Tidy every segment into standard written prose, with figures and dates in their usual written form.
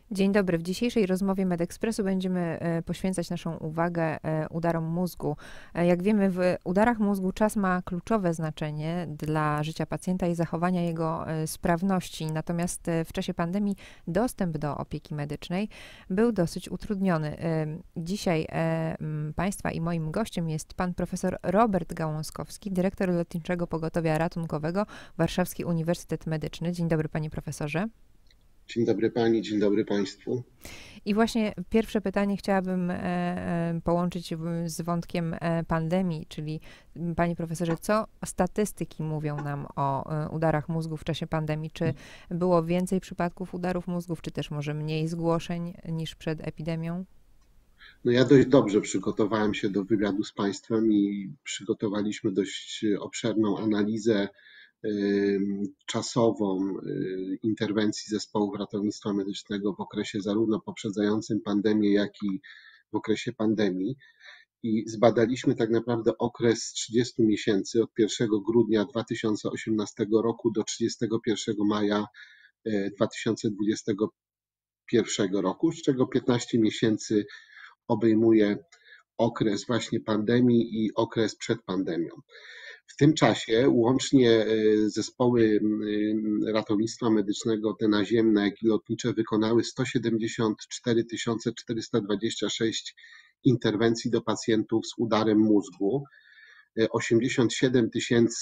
Dzień dobry. W dzisiejszej rozmowie MedEkspresu będziemy poświęcać naszą uwagę udarom mózgu. Jak wiemy, w udarach mózgu czas ma kluczowe znaczenie dla życia pacjenta i zachowania jego sprawności. Natomiast w czasie pandemii dostęp do opieki medycznej był dosyć utrudniony. Dzisiaj Państwa i moim gościem jest pan profesor Robert Gałązkowski, dyrektor Lotniczego Pogotowia Ratunkowego, Warszawski Uniwersytet Medyczny. Dzień dobry, panie profesorze. Dzień dobry pani, dzień dobry państwu. I właśnie pierwsze pytanie chciałabym połączyć z wątkiem pandemii, czyli panie profesorze, co statystyki mówią nam o udarach mózgu w czasie pandemii? Czy było więcej przypadków udarów mózgów, czy też może mniej zgłoszeń niż przed epidemią? No ja dość dobrze przygotowałem się do wywiadu z państwem i przygotowaliśmy dość obszerną analizę czasową interwencji zespołów ratownictwa medycznego w okresie zarówno poprzedzającym pandemię, jak i w okresie pandemii. I zbadaliśmy tak naprawdę okres 30 miesięcy od 1 grudnia 2018 roku do 31 maja 2021 roku, z czego 15 miesięcy obejmuje okres właśnie pandemii i okres przed pandemią. W tym czasie łącznie zespoły ratownictwa medycznego, te naziemne, jak i lotnicze, wykonały 174 426 interwencji do pacjentów z udarem mózgu, 87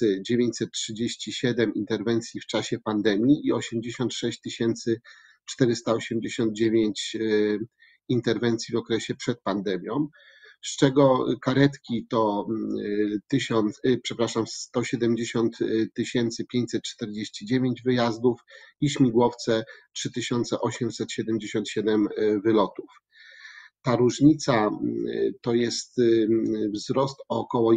937 interwencji w czasie pandemii i 86 489 interwencji w okresie przed pandemią, z czego karetki to 170 549 wyjazdów i śmigłowce 3877 wylotów. Ta różnica to jest wzrost o około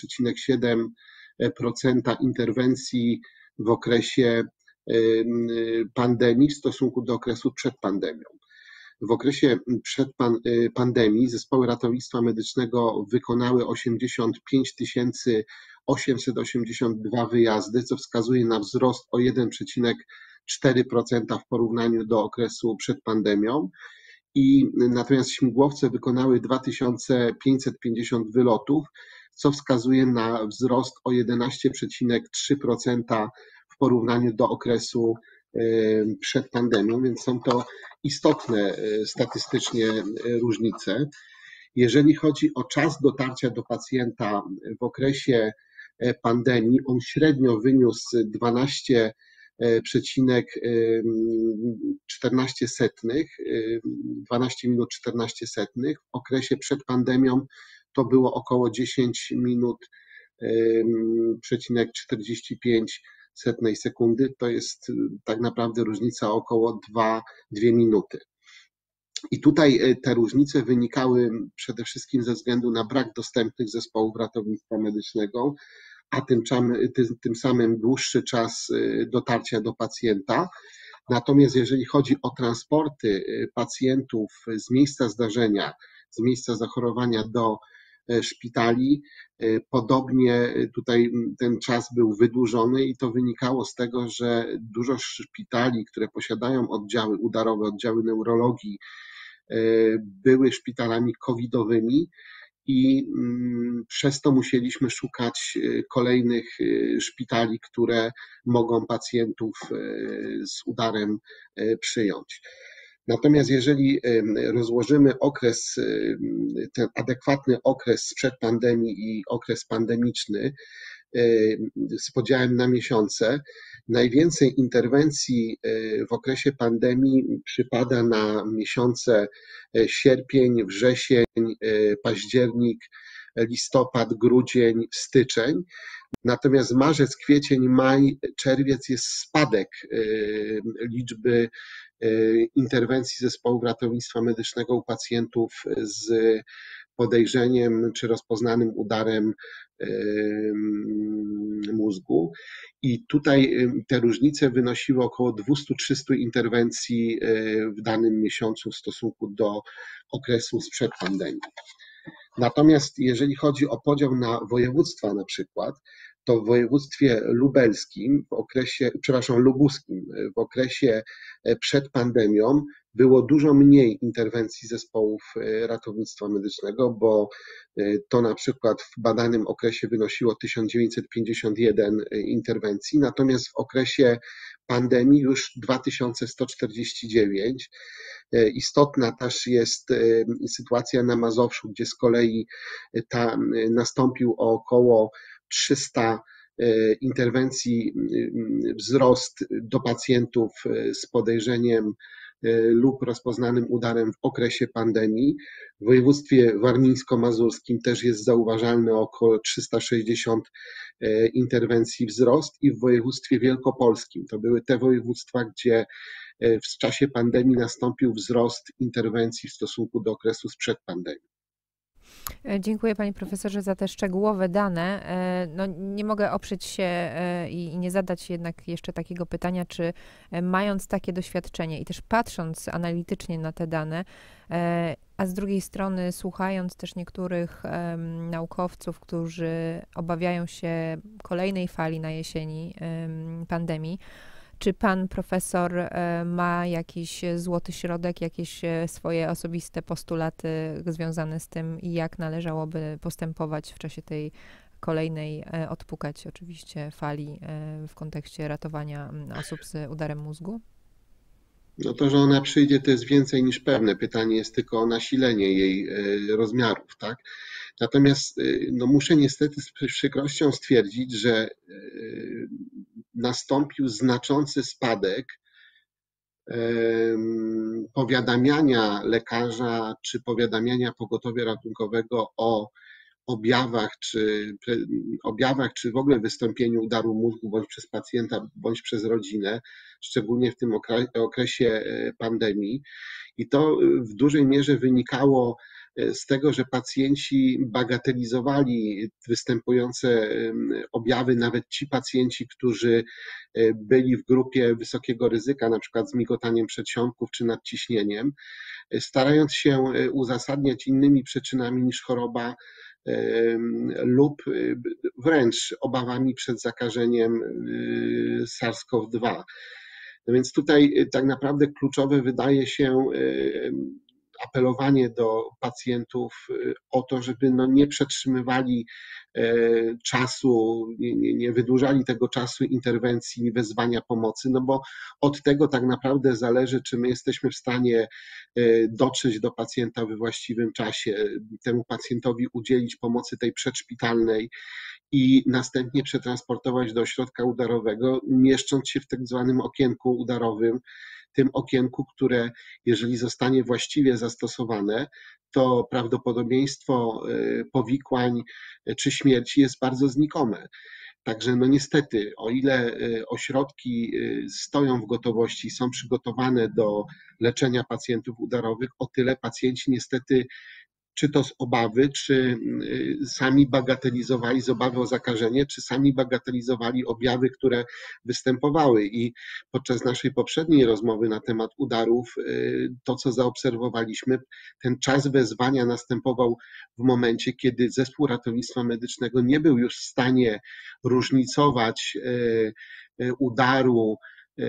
1,7% interwencji w okresie pandemii w stosunku do okresu przed pandemią. W okresie przed pandemii zespoły ratownictwa medycznego wykonały 85 882 wyjazdy, co wskazuje na wzrost o 1,4% w porównaniu do okresu przed pandemią. Natomiast śmigłowce wykonały 2550 wylotów, co wskazuje na wzrost o 11,3% w porównaniu do okresu przed pandemią, więc są to istotne statystycznie różnice. Jeżeli chodzi o czas dotarcia do pacjenta w okresie pandemii, on średnio wyniósł 12 minut 14 setnych. W okresie przed pandemią to było około 10 minut 45 setnej sekundy. To jest tak naprawdę różnica około 2 minuty. I tutaj te różnice wynikały przede wszystkim ze względu na brak dostępnych zespołów ratownictwa medycznego, a tym samym dłuższy czas dotarcia do pacjenta. Natomiast jeżeli chodzi o transporty pacjentów z miejsca zdarzenia, z miejsca zachorowania do szpitali, podobnie tutaj ten czas był wydłużony i to wynikało z tego, że dużo szpitali, które posiadają oddziały udarowe, oddziały neurologii, były szpitalami covidowymi i przez to musieliśmy szukać kolejnych szpitali, które mogą pacjentów z udarem przyjąć. Natomiast jeżeli rozłożymy ten adekwatny okres sprzed pandemii i okres pandemiczny z podziałem na miesiące, najwięcej interwencji w okresie pandemii przypada na miesiące sierpień, wrzesień, październik, listopad, grudzień, styczeń. Natomiast marzec, kwiecień, maj, czerwiec jest spadek liczby interwencji zespołów ratownictwa medycznego u pacjentów z podejrzeniem czy rozpoznanym udarem mózgu. I tutaj te różnice wynosiły około 200-300 interwencji w danym miesiącu w stosunku do okresu sprzed pandemii. Natomiast jeżeli chodzi o podział na województwa na przykład, to w województwie lubuskim w okresie przed pandemią było dużo mniej interwencji zespołów ratownictwa medycznego, bo to na przykład w badanym okresie wynosiło 1951 interwencji, natomiast w okresie pandemii już 2149. Istotna też jest sytuacja na Mazowszu, gdzie z kolei tam nastąpił o około 300 interwencji wzrost do pacjentów z podejrzeniem lub rozpoznanym udarem w okresie pandemii. W województwie warmińsko-mazurskim też jest zauważalny około 360 interwencji wzrost i w województwie wielkopolskim. To były te województwa, gdzie w czasie pandemii nastąpił wzrost interwencji w stosunku do okresu sprzed pandemii. Dziękuję panie profesorze za te szczegółowe dane. No, nie mogę oprzeć się i nie zadać jednak jeszcze takiego pytania, czy mając takie doświadczenie i też patrząc analitycznie na te dane, a z drugiej strony słuchając też niektórych naukowców, którzy obawiają się kolejnej fali na jesieni pandemii, czy pan profesor ma jakiś złoty środek, jakieś swoje osobiste postulaty związane z tym i jak należałoby postępować w czasie tej kolejnej, odpukać oczywiście fali w kontekście ratowania osób z udarem mózgu? No to, że ona przyjdzie, to jest więcej niż pewne. Pytanie jest tylko o nasilenie jej rozmiarów, tak? Natomiast no, muszę niestety z przykrością stwierdzić, że nastąpił znaczący spadek powiadamiania lekarza czy powiadamiania pogotowia ratunkowego o objawach, czy w ogóle wystąpieniu udaru mózgu bądź przez pacjenta, bądź przez rodzinę, szczególnie w tym okresie pandemii. I to w dużej mierze wynikało z tego, że pacjenci bagatelizowali występujące objawy, nawet ci pacjenci, którzy byli w grupie wysokiego ryzyka, na przykład z migotaniem przedsionków czy nadciśnieniem, starając się uzasadniać innymi przyczynami niż choroba lub wręcz obawami przed zakażeniem SARS-CoV-2. No więc tutaj tak naprawdę kluczowe wydaje się apelowanie do pacjentów o to, żeby no nie przetrzymywali czasu, nie wydłużali tego czasu interwencji, wezwania pomocy, no bo od tego tak naprawdę zależy, czy my jesteśmy w stanie dotrzeć do pacjenta we właściwym czasie, temu pacjentowi udzielić pomocy tej przedszpitalnej i następnie przetransportować do ośrodka udarowego, mieszcząc się w tak zwanym okienku udarowym, tym okienku, które jeżeli zostanie właściwie zastosowane, to prawdopodobieństwo powikłań czy śmierci jest bardzo znikome. Także no niestety, o ile ośrodki stoją w gotowości, są przygotowane do leczenia pacjentów udarowych, o tyle pacjenci niestety czy to z obawy, czy sami bagatelizowali z obawy o zakażenie, czy sami bagatelizowali objawy, które występowały. I podczas naszej poprzedniej rozmowy na temat udarów, to co zaobserwowaliśmy, ten czas wezwania następował w momencie, kiedy zespół ratownictwa medycznego nie był już w stanie różnicować udaru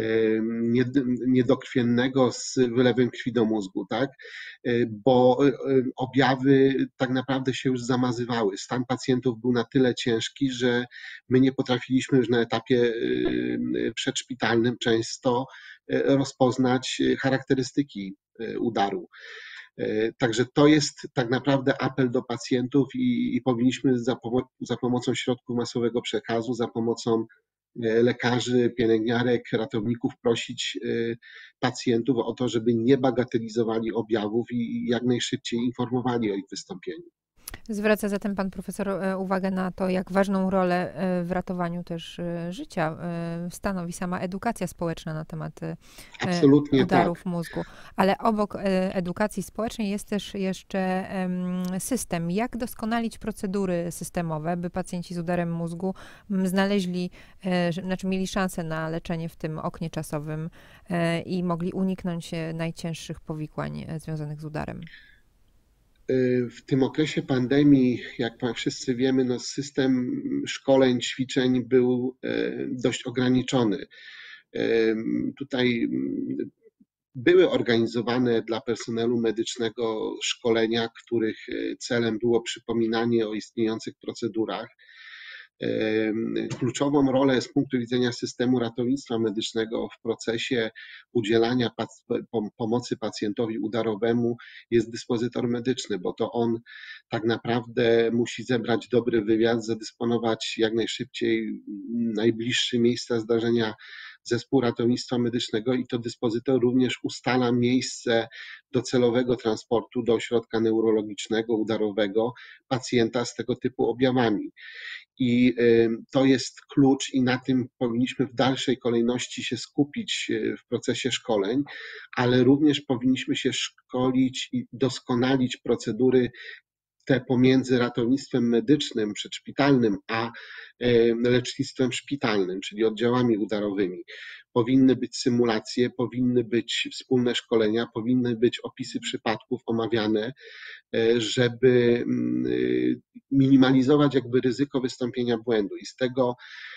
niedokrwiennego z wylewem krwi do mózgu, tak? Bo objawy tak naprawdę się już zamazywały. Stan pacjentów był na tyle ciężki, że my nie potrafiliśmy już na etapie przedszpitalnym często rozpoznać charakterystyki udaru. Także to jest tak naprawdę apel do pacjentów i powinniśmy za pomocą środków masowego przekazu, za pomocą lekarzy, pielęgniarek, ratowników prosić pacjentów o to, żeby nie bagatelizowali objawów i jak najszybciej informowali o ich wystąpieniu. Zwraca zatem pan profesor uwagę na to, jak ważną rolę w ratowaniu też życia stanowi sama edukacja społeczna na temat Absolutnie udarów tak. mózgu. Ale obok edukacji społecznej jest też jeszcze system. Jak doskonalić procedury systemowe, by pacjenci z udarem mózgu znaleźli, znaczy mieli szansę na leczenie w tym oknie czasowym i mogli uniknąć najcięższych powikłań związanych z udarem? W tym okresie pandemii, jak wszyscy wiemy, no system szkoleń, ćwiczeń był dość ograniczony. Tutaj Były organizowane dla personelu medycznego szkolenia, których celem było przypominanie o istniejących procedurach. Kluczową rolę z punktu widzenia systemu ratownictwa medycznego w procesie udzielania pomocy pacjentowi udarowemu jest dyspozytor medyczny, bo to on tak naprawdę musi zebrać dobry wywiad, zadysponować jak najszybciej najbliższe miejsca zdarzenia zespół ratownictwa medycznego i to dyspozytor również ustala miejsce docelowego transportu do ośrodka neurologicznego, udarowego pacjenta z tego typu objawami. I to jest klucz i na tym powinniśmy w dalszej kolejności się skupić w procesie szkoleń, ale również powinniśmy się szkolić i doskonalić procedury te pomiędzy ratownictwem medycznym, przedszpitalnym, a lecznictwem szpitalnym, czyli oddziałami udarowymi. Powinny być symulacje, powinny być wspólne szkolenia, powinny być opisy przypadków omawiane, żeby minimalizować jakby ryzyko wystąpienia błędu. I z tego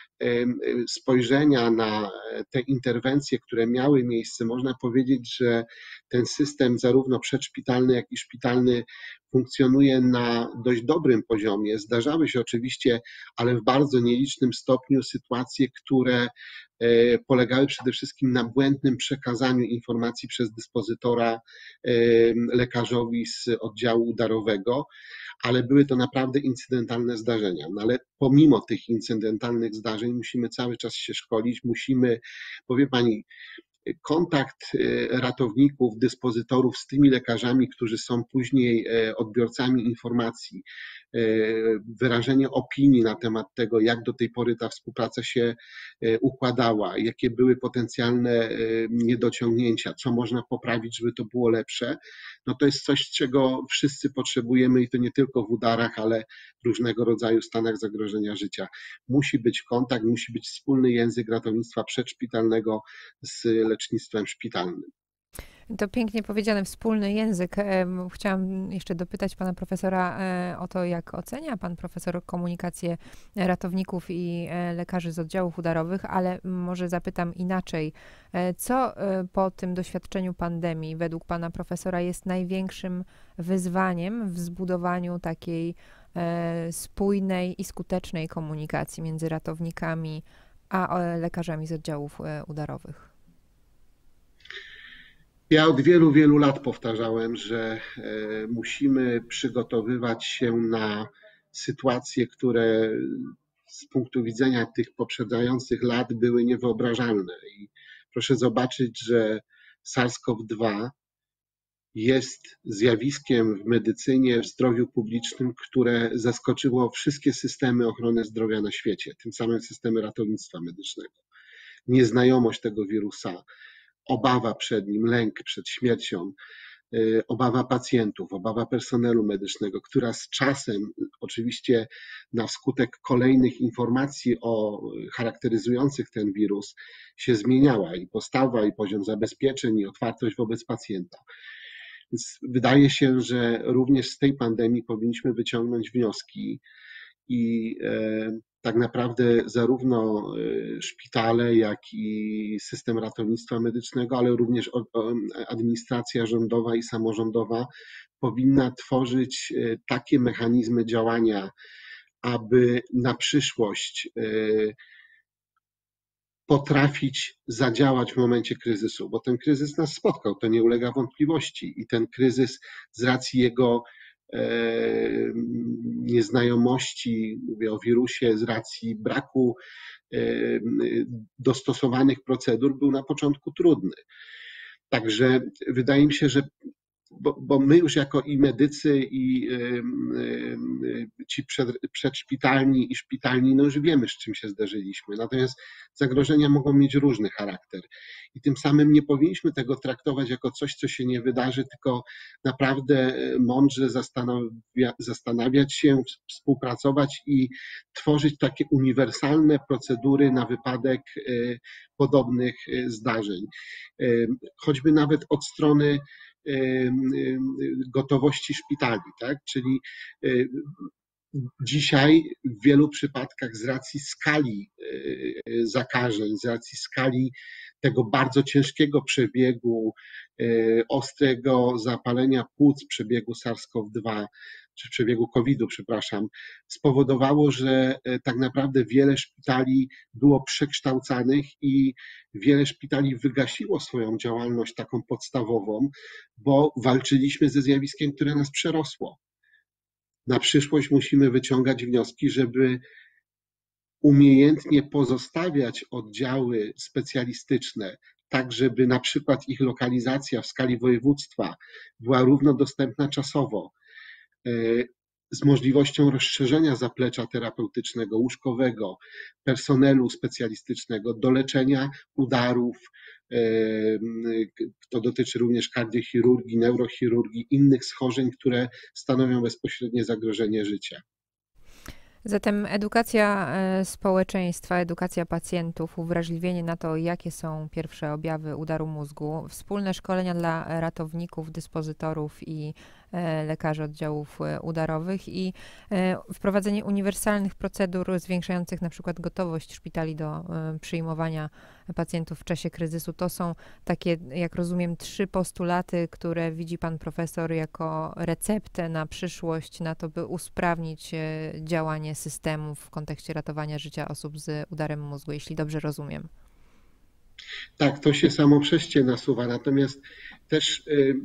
spojrzenia na te interwencje, które miały miejsce, można powiedzieć, że ten system zarówno przedszpitalny, jak i szpitalny funkcjonuje na dość dobrym poziomie. Zdarzały się oczywiście, ale w bardzo nielicznym stopniu sytuacje, które polegały przede wszystkim na błędnym przekazaniu informacji przez dyspozytora lekarzowi z oddziału udarowego, ale były to naprawdę incydentalne zdarzenia. No ale pomimo tych incydentalnych zdarzeń musimy cały czas się szkolić, musimy, powie Pani, kontakt ratowników, dyspozytorów z tymi lekarzami, którzy są później odbiorcami informacji, wyrażenie opinii na temat tego, jak do tej pory ta współpraca się układała, jakie były potencjalne niedociągnięcia, co można poprawić, żeby to było lepsze, no to jest coś, czego wszyscy potrzebujemy i to nie tylko w udarach, ale w różnego rodzaju stanach zagrożenia życia. Musi być kontakt, musi być wspólny język ratownictwa przedszpitalnego z lecznictwem szpitalnym. To pięknie powiedziane, wspólny język. Chciałam jeszcze dopytać pana profesora o to, jak ocenia pan profesor komunikację ratowników i lekarzy z oddziałów udarowych, ale może zapytam inaczej. Co po tym doświadczeniu pandemii według pana profesora jest największym wyzwaniem w zbudowaniu takiej spójnej i skutecznej komunikacji między ratownikami a lekarzami z oddziałów udarowych? Ja od wielu, wielu lat powtarzałem, że musimy przygotowywać się na sytuacje, które z punktu widzenia tych poprzedzających lat były niewyobrażalne. I proszę zobaczyć, że SARS-CoV-2 jest zjawiskiem w medycynie, w zdrowiu publicznym, które zaskoczyło wszystkie systemy ochrony zdrowia na świecie, tym samym systemy ratownictwa medycznego. Nieznajomość tego wirusa, obawa przed nim, lęk przed śmiercią, obawa pacjentów, obawa personelu medycznego, która z czasem, oczywiście na skutek kolejnych informacji charakteryzujących ten wirus, się zmieniała i postawa, i poziom zabezpieczeń, i otwartość wobec pacjenta. Więc wydaje się, że również z tej pandemii powinniśmy wyciągnąć wnioski i tak naprawdę zarówno szpitale, jak i system ratownictwa medycznego, ale również administracja rządowa i samorządowa powinna tworzyć takie mechanizmy działania, aby na przyszłość potrafić zadziałać w momencie kryzysu, bo ten kryzys nas spotkał, to nie ulega wątpliwości i ten kryzys z racji jego nieznajomości, mówię o wirusie, z racji braku dostosowanych procedur był na początku trudny. Także wydaje mi się, że bo my już jako i medycy, i ci przedszpitalni i szpitalni, no już wiemy, z czym się zderzyliśmy. Natomiast zagrożenia mogą mieć różny charakter. I tym samym nie powinniśmy tego traktować jako coś, co się nie wydarzy, tylko naprawdę mądrze zastanawiać się, współpracować i tworzyć takie uniwersalne procedury na wypadek podobnych zdarzeń. Choćby nawet od strony gotowości szpitali, tak? Czyli Dzisiaj w wielu przypadkach z racji skali zakażeń, z racji skali tego bardzo ciężkiego przebiegu, ostrego zapalenia płuc, przebiegu SARS-CoV-2, czy przebiegu COVID-u, przepraszam, spowodowało, że tak naprawdę wiele szpitali było przekształcanych i wiele szpitali wygasiło swoją działalność taką podstawową, bo walczyliśmy ze zjawiskiem, które nas przerosło. Na przyszłość musimy wyciągać wnioski, żeby umiejętnie pozostawiać oddziały specjalistyczne, tak żeby na przykład ich lokalizacja w skali województwa była równo dostępna czasowo, z możliwością rozszerzenia zaplecza terapeutycznego, łóżkowego, personelu specjalistycznego do leczenia udarów. To dotyczy również kardiochirurgii, neurochirurgii, innych schorzeń, które stanowią bezpośrednie zagrożenie życia. Zatem edukacja społeczeństwa, edukacja pacjentów, uwrażliwienie na to, jakie są pierwsze objawy udaru mózgu, wspólne szkolenia dla ratowników, dyspozytorów i lekarzy oddziałów udarowych i wprowadzenie uniwersalnych procedur zwiększających na przykład gotowość szpitali do przyjmowania pacjentów w czasie kryzysu. To są takie, jak rozumiem, 3 postulaty, które widzi pan profesor jako receptę na przyszłość, na to, by usprawnić działanie systemów w kontekście ratowania życia osób z udarem mózgu, jeśli dobrze rozumiem. Tak, to się samo przez się nasuwa, natomiast też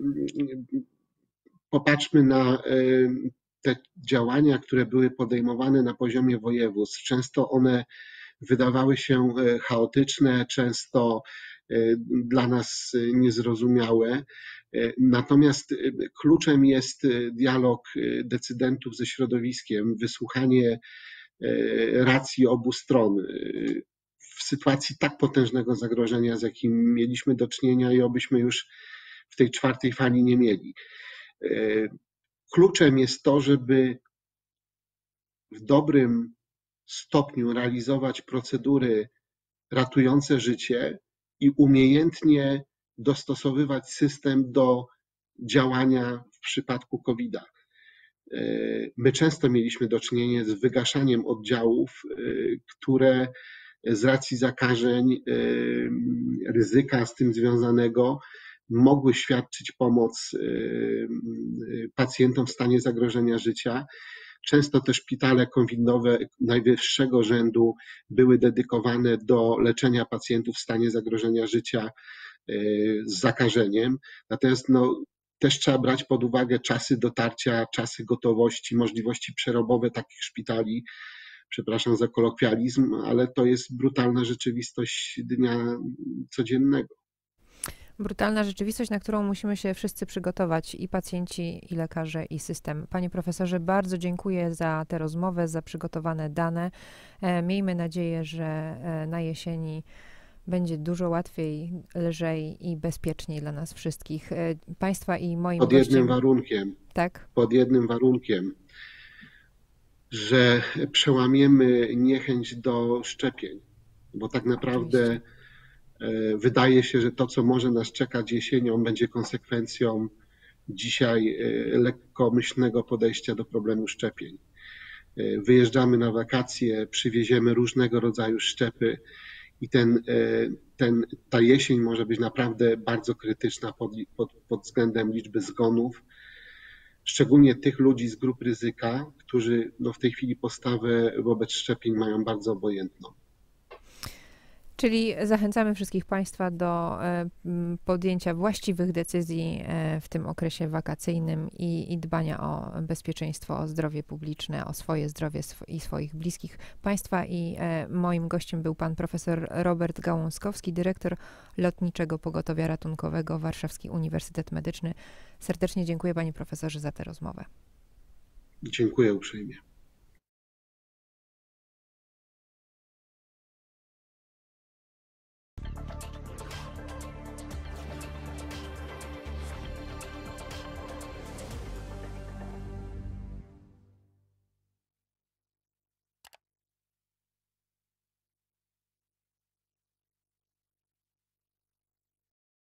popatrzmy na te działania, które były podejmowane na poziomie województw. Często one wydawały się chaotyczne, często dla nas niezrozumiałe. Natomiast kluczem jest dialog decydentów ze środowiskiem, wysłuchanie racji obu stron w sytuacji tak potężnego zagrożenia, z jakim mieliśmy do czynienia i obyśmy już w tej 4. fali nie mieli. Kluczem jest to, żeby w dobrym stopniu realizować procedury ratujące życie i umiejętnie dostosowywać system do działania w przypadku COVID-a. My często mieliśmy do czynienia z wygaszaniem oddziałów, które z racji zakażeń, ryzyka z tym związanego, mogły świadczyć pomoc pacjentom w stanie zagrożenia życia. Często te szpitale COVID-owe najwyższego rzędu były dedykowane do leczenia pacjentów w stanie zagrożenia życia z zakażeniem. Natomiast też trzeba brać pod uwagę czasy dotarcia, czasy gotowości, możliwości przerobowe takich szpitali. Przepraszam za kolokwializm, ale to jest brutalna rzeczywistość dnia codziennego. Brutalna rzeczywistość, na którą musimy się wszyscy przygotować, i pacjenci, i lekarze, i system. Panie profesorze, bardzo dziękuję za tę rozmowę, za przygotowane dane. Miejmy nadzieję, że na jesieni będzie dużo łatwiej, lżej i bezpieczniej dla nas wszystkich. Państwa i moim Pod jednym warunkiem. Tak? Pod jednym warunkiem, że przełamiemy niechęć do szczepień, bo tak naprawdę oczywiście wydaje się, że to, co może nas czekać jesienią, będzie konsekwencją dzisiaj lekkomyślnego podejścia do problemu szczepień. Wyjeżdżamy na wakacje, przywieziemy różnego rodzaju szczepy i ta jesień może być naprawdę bardzo krytyczna pod względem liczby zgonów, szczególnie tych ludzi z grup ryzyka, którzy w tej chwili postawę wobec szczepień mają bardzo obojętną. Czyli zachęcamy wszystkich Państwa do podjęcia właściwych decyzji w tym okresie wakacyjnym i dbania o bezpieczeństwo, o zdrowie publiczne, o swoje zdrowie i swoich bliskich. Państwa i moim gościem był pan profesor Robert Gałązkowski, dyrektor Lotniczego Pogotowia Ratunkowego Warszawski Uniwersytet Medyczny. Serdecznie dziękuję panie profesorze za tę rozmowę. Dziękuję uprzejmie.